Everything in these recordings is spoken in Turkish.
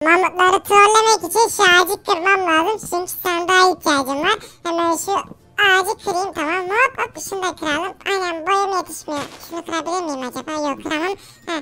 Mamutları trollemek için şu ağacı kırmam lazım. Çünkü sandığa ihtiyacım var. Hemen şu ağacı kırayım, tamam mı? Hop şunu da kıralım. Aynen, boyum yetişmiyor. Şunu kırabilir miyim acaba? Yok, kıramam.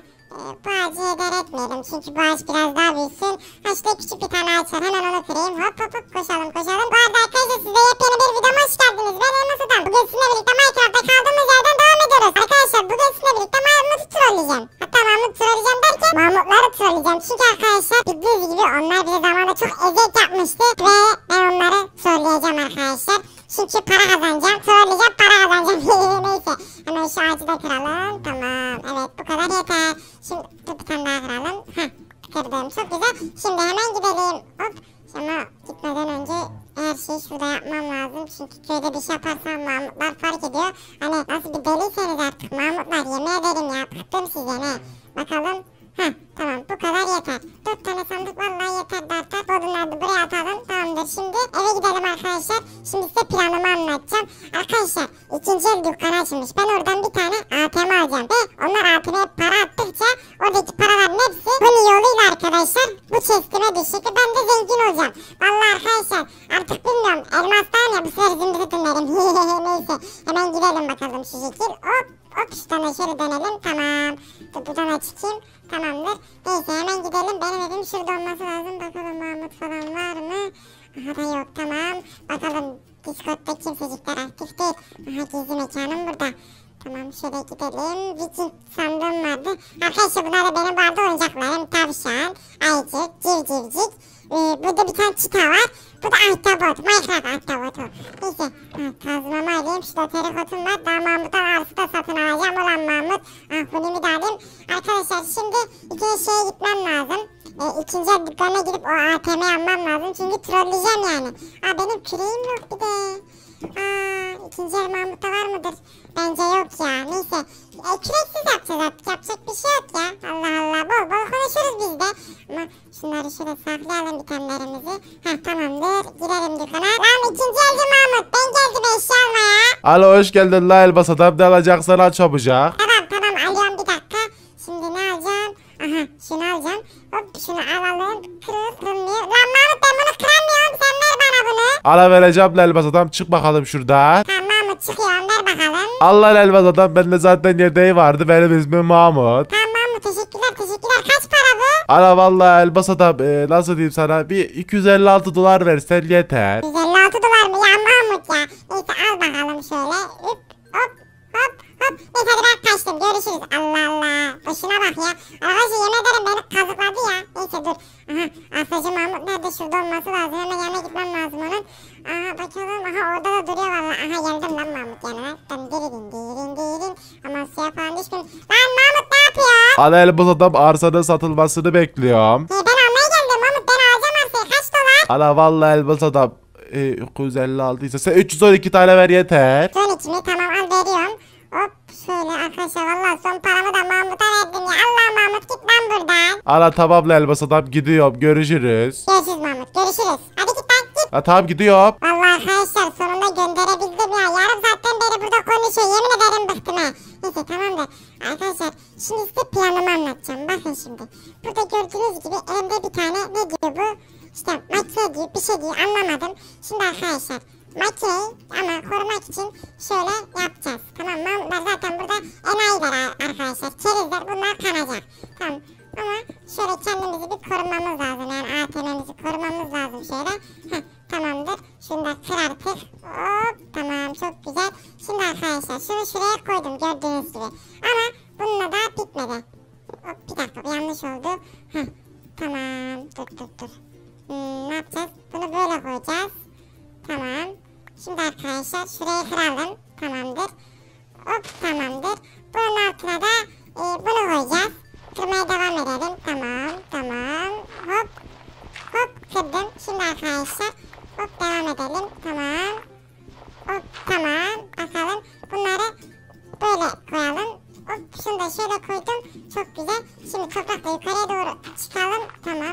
Bu ağacı heder etmeyelim. Çünkü bu ağaç biraz daha büyüsün. İşte küçük bir tane ağaç var. Hemen onu kırayım. Hop hop hop, koşalım koşalım. Bu arada arkadaşlar, size yepyeni bir videoma hoş geldiniz. Ben Elmas Adam. Bugün sizinle birlikte Minecraft'ta kaldığımız yerden devam ediyoruz. Arkadaşlar bugün sizinle birlikte Mahmut'u trolleyeceğim. Hatta Mahmut trolleyeceğim derken Mahmutları trolleyeceğim. Çünkü arkadaşlar bildiğiniz gibi onlar bize zamanında çok eziyet yapmıştı. Ve ben onları trolleyeceğim arkadaşlar. Çünkü para kazanacağım. Trolleyeceğim, para kazanacağım. Neyse. Hemen şu ağacı da kıralım. Tamam. Evet, bu kadar yeter. Şimdi bir tane daha kıralım. Kırdım. Çok güzel. Şimdi hemen gidelim. Hop. Ama gitmeden önce her şeyi şurada yapmam lazım. Çünkü köyde bir şey yaparsam Mahmutlar fark ediyor. Hani nasıl bir deliyseniz artık Mahmutlar, yemin ederim ya. Bıktım size ne. Bakalım. Tamam, bu kadar yeter. 4 tane sandık vallahi yeter derler. Odunları da buraya atalım. Tamamdır, şimdi eve gidelim arkadaşlar. Şimdi size planımı anlatacağım. Arkadaşlar, ikinci el dükkanı açılmış. Ben oradan bir tane ATM alacağım. Ve onlar ATM'ye para attıkça oradaki paraların hepsi bunun yoluyla arkadaşlar bu chestime düşecek. Ben de zengin olacağım. Vallahi arkadaşlar, artık bilmiyorum. Elmastan ya, bu sefer zümrüt dinlerim. Neyse, hemen gidelim bakalım şu şekil. Hop şuradan şöyle dönelim. Tamam. Buradan çıkayım. Tamamdır. Neyse, hemen gidelim. Benim evim şurada olması lazım. Bakalım Mahmut falan var mı? Aha da yok, tamam. Bakalım Discord'da kimsecikler aktif değil. Aha, gizli mekanım burada. Tamam, şöyle gidelim. Viking sandığım vardı. Arkadaşlar bunlar da benim vardı oyuncaklarım. Tavşan, ayıcık, civcivcik. Burada bir tane çita var. Bu da ahtapot. Minecraft ahtapotu. Neyse. Kazmamı alayım. Şurada terikotum var. Daha Mahmut'tan arsı da satın alacağım. Ulan Mahmut. Bunu da alayım. Arkadaşlar şimdi ikinci şeye gitmem lazım. İkinci dükkanına gidip o ATM'yi almam lazım. Çünkü trolleyeceğim yani. Benim küreğim yok bir de. İkinci el Mahmut'ta var mıdır? Bence yok ya. Neyse. Küreksiz yapacağız artık. Yapacak bir şey yok ya. Allah Allah. Bol bol konuşuruz biz de. Ama şunları şöyle saklayalım itemlerimizi. Tamamdır. Girelim dükkana. Lan ikinci elci Mahmut. Ben geldim eşya almaya. Alo, hoş geldin la Elmas Adam. Ne alacaksan aç çabucak. Tamam alıyorum, bir dakika. Şimdi ne alacağım? Şunu alacağım. Hop şunu alalım. Kırılmıyor. Lan Mahmut, ben bunu kıramıyorum. Sen ver bana bunu. Ala vereceğim la Elmas Adam. Çık bakalım şuradan. Tamam Mahmut, çıkıyorum. Ver bakalım. Allah Elmas Adam. Bende zaten yedeği vardı. Benim ismim Mahmut. Tamam Mahmut, teşekkürler. Kaç para bu? Ala vallahi Elmas Adam. Nasıl diyeyim sana? Bir 256 dolar versen yeter. 156 dolar mı ya Mahmut ya? Neyse, al bakalım şöyle. Hop. Neyse, hadi ben kaçtım. Görüşürüz. Allah Allah. Boşuna bak ya. Arkadaşlar yemin ederim beni kazıkladı ya. Neyse dur. Asacı Mahmut nerede? Şurada olması lazım. Hemen yanına gitmem lazım onun. Bakalım. Orada da duruyor valla. Geldim lan Mahmut yanına. Dirin. Aman suya falan düşmeyin. Lan Mahmut ne yapıyor? Ala Elmas Adam, arsanın satılmasını bekliyorum. Ben almaya geldim Mahmut. Ben alacağım arsayı. Kaç dolar? Ala vallahi Elmas Adam. 956 ise sen 312 tane ver yeter. Son içimi tamam, al veriyorum. Hop şöyle arkadaşlar, vallahi son paramı da Mahmut'a verdim ya. Allah Mahmut, git lan buradan. Ala tamam la Elmas Adam, gidiyorum. Görüşürüz. Görüşürüz Mahmut, görüşürüz. Hadi git lan, git. Tamam, gidiyorum. Vallahi arkadaşlar sonunda gönderebildim ya. Yarım saatten beri burada konuşuyor. Yemin ederim bıktım ha. Neyse tamamdır. Arkadaşlar şimdi size planımı anlatacağım. Bakın şimdi. Burada gördüğünüz gibi elimde bir tane, ne diyor bu? İşte makine diyor, bir şey diyor, anlamadım. Şimdi arkadaşlar makineyi ama korumak için şöyle yapacağız. Tamam mı? Bunlar zaten burada enayiler arkadaşlar. Kerizler, bunlar kanacak. Tamam. Ama şöyle kendimizi bir korumamız lazım. Yani ATM'mizi korumamız lazım şöyle. Tamamdır. Şunu da kır artık. Hop tamam, çok güzel. Şimdi arkadaşlar şunu şuraya koydum gördüğünüz gibi. Ama bununla da bitmedi. Hop, bir dakika, bu yanlış oldu. Tamam. Dur. Ne yapacağız? Bunu böyle koyacağız. Tamam. Şimdi arkadaşlar şurayı kıralım. Tamamdır. Hop tamamdır. Bunun altına da bunu koyacağız. Kırmaya devam edelim. Tamam. Hop kırdım. Şimdi arkadaşlar hop devam edelim. Tamam. Hop tamam. Bakalım. Bunları böyle koyalım. Hop şunu da şöyle koydum. Çok güzel. Şimdi toprakla yukarıya doğru çıkalım. Tamam.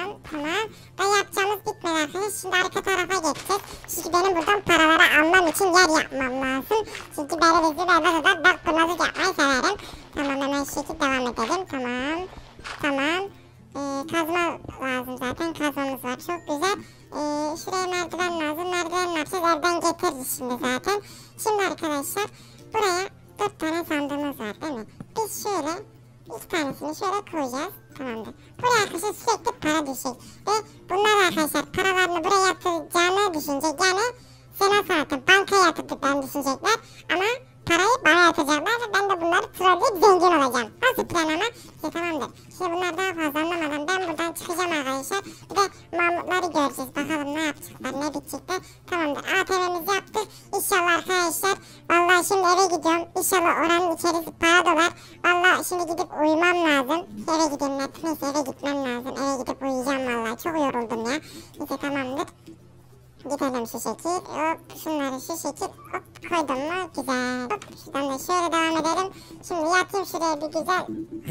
Ve yapacağımız bitmedi arkadaşlar. Şimdi arka tarafa geçeceğiz. Çünkü benim buradan paraları almam için yer yapmam lazım. Çünkü böyle da bak kurnazlık yapmayı severim. Tamam, hemen şu şekilde devam edelim. Tamam. Kazma lazım zaten kazmamız var. Çok güzel. Şuraya merdiven lazım. Merdiven ne yapacağız? Evden getiririz şimdi zaten. Şimdi arkadaşlar buraya 4 tane sandığımız var değil mi? Biz şöyle 2 tanesini şöyle koyacağız. Tamamdır. Buraya arkadaşlar sürekli para düşecek. Ve bunlar arkadaşlar paralarını buraya yatıracağını düşünecek. Yani sana zaten bankaya yatırdıklarını düşünecekler. Ama parayı bana yatıracaklar ve ben de bunları trolleyip zengin olacağım. Nasıl plan ama? İşte tamamdır. Şimdi bunlar daha fazla anlamadan ben buradan çıkacağım arkadaşlar. Bir de Mahmutları göreceğiz. Bakalım ne yapacaklar, ne bitecekler. Tamamdır. ATM'mizi yaptık. İnşallah arkadaşlar. Vallahi şimdi eve gidiyorum. İnşallah oranın içerisi para dolar. Vallahi şimdi gidip uyumam lazım. Eve gideyim. Neyse eve gitmem lazım. Eve gidip uyuyacağım vallahi. Çok yoruldum ya. Neyse tamamdır. Gidelim şu şekil. Hop şunları şu şekil. Hop koydum mu? Güzel. Hop şuradan da şöyle devam edelim. Şimdi yatayım şuraya bir güzel.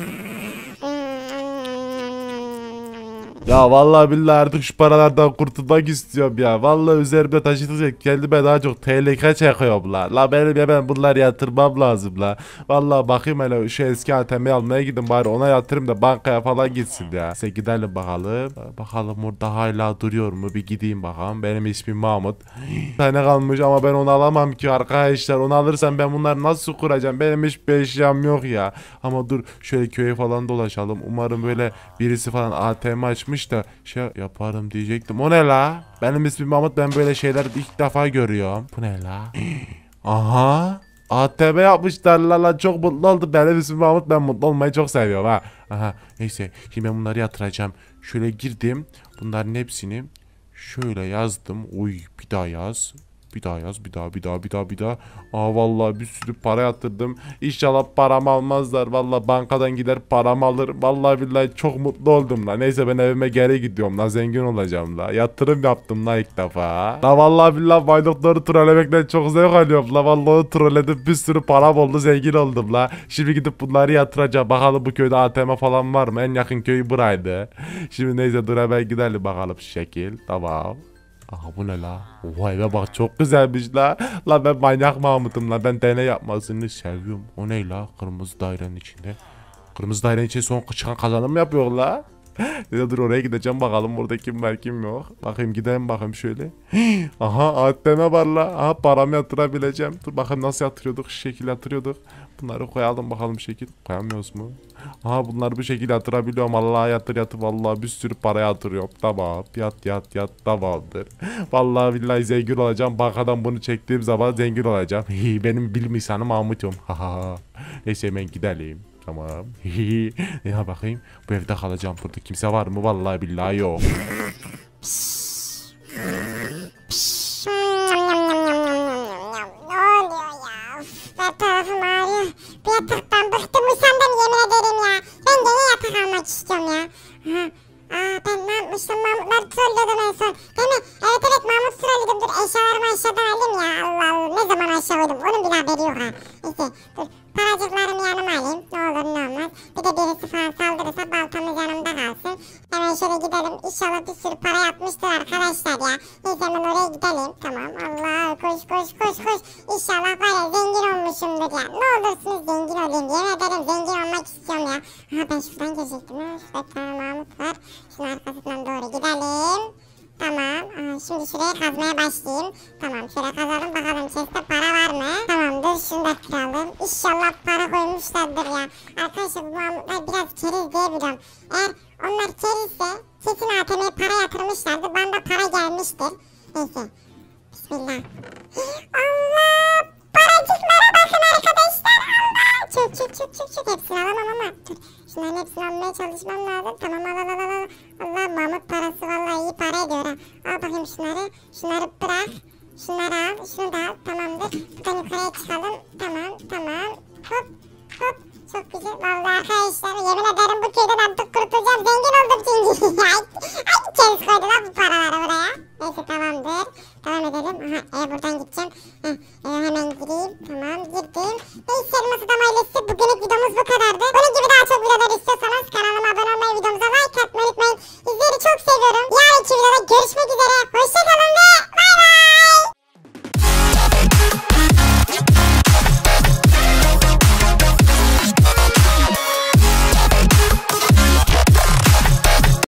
Ya vallahi billahi artık şu paralardan kurtulmak istiyorum ya. Vallahi üzerimde taşıtacak kendime daha çok tehlike çekiyorum la. La benim ya ben bunları yatırmam lazım la. Vallahi bakayım hele şu eski ATM'yi almaya gidin bari ona yatırayım da bankaya falan gitsin ya. Neyse gidelim bakalım. Bakalım orada hala duruyor mu bir gideyim bakalım. Benim ismim Mahmut. Bir tane kalmış ama ben onu alamam ki arkadaşlar. Onu alırsam ben bunları nasıl kuracağım? Benim hiçbir eşyam yok ya. Ama dur şöyle köye falan dolaşalım. Umarım böyle birisi falan ATM açmış da şey yaparım diyecektim. O ne la? Benim ismim Mahmut, ben böyle şeyler ilk defa görüyorum. Bu ne la? Aha. ATM yapmışlar la, çok mutlu oldum. Benim ismim Mahmut, ben mutlu olmayı çok seviyorum ha. Aha neyse şimdi ben bunları yatıracağım. Şöyle girdim. Bunların hepsini şöyle yazdım. Uy bir daha yaz. Bir daha yaz, bir daha. Aa vallahi bir sürü para yatırdım. İnşallah paramı almazlar. Vallahi bankadan gider paramı alırım. Vallahi billahi çok mutlu oldum la. Neyse ben evime geri gidiyorum la. Zengin olacağım la. Yatırım yaptım la ilk defa. La vallahi billahi Bay Doktor'u trollemekten çok zevk alıyorum la. Vallahi onu trolledim. Bir sürü param oldu. Zengin oldum la. Şimdi gidip bunları yatıracağım. Bakalım bu köyde ATM falan var mı? En yakın köyü buraydı. Şimdi neyse dur hemen gidelim bakalım şu şekil. Tamam. Aha bu ne la? Vay be bak çok güzelmiş la. La ben manyak Mahmut'um la. Ben deney yapmasını seviyorum. O ne la? Kırmızı dairenin içinde. Kırmızı dairenin içinde son çıkan kazanım mı yapıyor la? Ya dur oraya gideceğim bakalım burada kim var kim yok. Bakayım gidelim bakayım şöyle. Aha ATM var la. Aha paramı yatırabileceğim. Dur bakayım nasıl yatırıyorduk. Şu şekilde yatırıyorduk. Bunları koyalım bakalım şekil. Koyamıyoruz mu? Aha bunları bu şekilde yatırabiliyorum. Allah yatır vallahi bir sürü para yatırıyorum. Tamam yat tamamdır. Vallahi billahi zengin olacağım. Bankadan bunu çektiğim zaman zengin olacağım. Benim bilim insanı Mahmut'um. Neyse hemen gidelim. Tamam. Ya bakayım. Bu evde kalacağım burada. Kimse var mı? Vallahi billahi yok. Ne oluyor ya? Her tarafım ağrıyor. Bir yataktan bıktım usandım yemin ederim ya. Ben de yatak almak istiyorum ya. Ben ne yapmıştım? Mahmutları trollüyordum en son. Değil mi? Evet Mahmut trollüyordum. Dur eşyalarımı aşağıdan alayım ya. Allah Allah ne zaman aşağı koydum? Onun bile haberi yok ha. Neyse dur. Paracıklarımı yanıma alayım. Ne olur ne olmaz. Bir de birisi falan saldırırsa baltamız yanımda kalsın. Hemen şöyle gidelim. İnşallah bir sürü para yapmıştır arkadaşlar ya. Neyse hemen oraya gidelim. Tamam. Allah koş. İnşallah var ya zengin olmuşumdur ya. Ne olursunuz zengin olayım. Yemin ederim zengin olmak istiyorum ya. Ben şuradan geçecektim ha. Şurada bir tane Mahmut var. Şunun arkasından doğru gidelim. Tamam. Şimdi şuraya kazmaya başlayayım. Tamam şöyle kazalım bakalım chest'te para var mı? Tamamdır şunu da kıralım. İnşallah para koymuşlardır ya. Arkadaşlar bu Mahmutlar biraz keriz diye biliyorum. Eğer onlar kerizse kesin ATM'ye para yatırmışlardı. Bana da para gelmiştir. Neyse. Bismillah. Allah! Paracıklara bakın arkadaşlar. Allah! Çok. Hepsini alamam ama. Dur. Şunların hepsini almaya çalışmam lazım. Tamam al. Allah Mahmut parası vallahi iyi para ediyor ha. Al bakayım şunları. Şunları bırak. Şunları al. Şunu da al. Tamamdır. Buradan yukarıya çıkalım. Tamam. Hop. Çok güzel. Vallahi arkadaşlar yemin ederim bu köyden artık kurtulacağım. Zengin oldum çünkü. Ay keriz koydu lan bu paraları buraya. Neyse tamamdır. Devam edelim. Aha buradan gideceğim. Hemen gireyim. Tamam girdim. Neyse Elmas Adam ailesi bugünlük videomuz bu kadardı. Bunun gibi daha çok videolar istiyorsanız kanalıma abone olmayı, videomuza like atmayı unutmayın. Sizleri çok seviyorum. Yarınki videoda görüşmek üzere.